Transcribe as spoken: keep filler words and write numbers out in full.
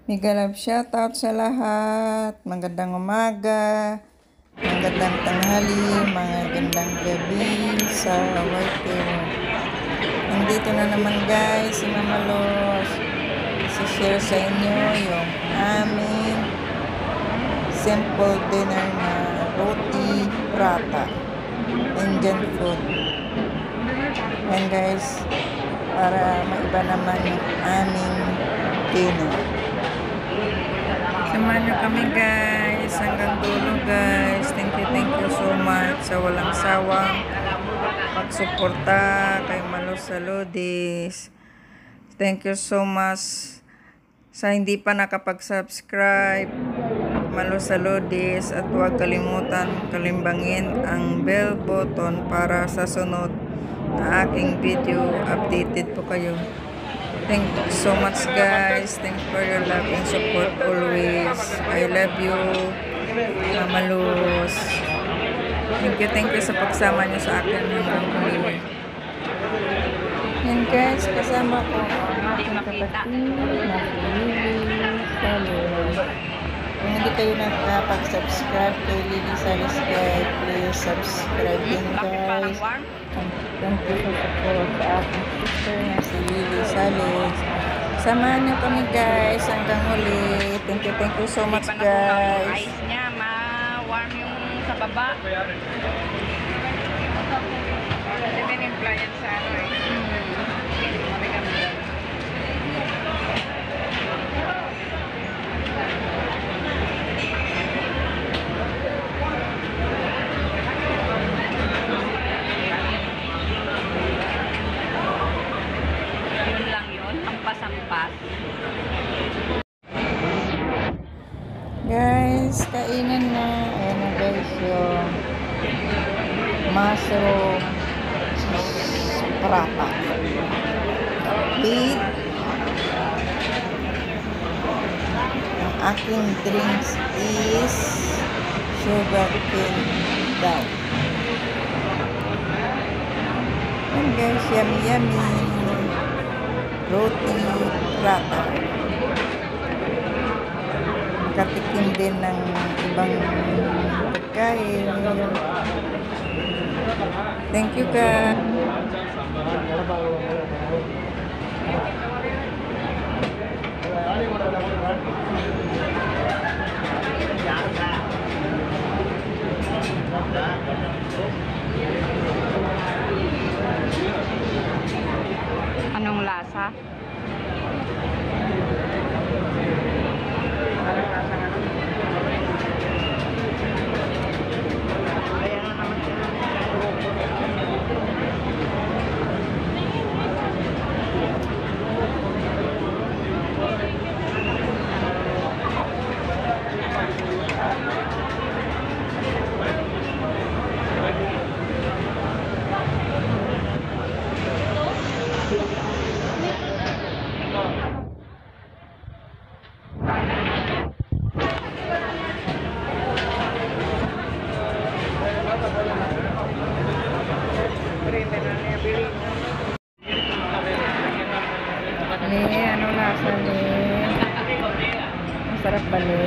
Mega love shoutout sa lahat. Magandang umaga, magandang tanghali, magandang gabi sa working. Nandito na naman guys, si Mama Los. I-share sa inyo yung aming simple dinner na roti prata. Indian food. And guys, para maiba naman yung aming dinner. Samahan nyo kami guys hanggang dulo guys. Thank you, thank you so much sa walang sawang pagsuporta kay Malos Saludis. Thank you so much sa hindi pa nakapag-subscribe Malos Saludis, at huwag kalimutan kalimbangin ang bell button para sa sunod na aking video updated po kayo. Thank you so much guys. Thanks for your love and support always. I love you, Mama Luz. Thank you, thank you sa pagsama niyo sa akin hanggang huli. And guys, kasama ko ang aking kapatid na Lily Salis. Kung hindi kayo nakapag-subscribe kay Lily Salis guys, please subscribe din guys. Thank you for support sa aking sister na si Lily Salis. Samahan niyo kami guys hanggang huli. Thank you, thank you so much guys. Ice niya, ma-warm yung sa baba. Kasi may implied sa ano eh. Guys, kainan na. Ayan na guys yung mushroom prata. With ang aking drinks is sugar cane daw. And guys, yummy yummy roti prata. Katikim din ng ibang pagkain. Thank you ka. Anong lasa? Ni, ano lasa ni? Masarap ba ni?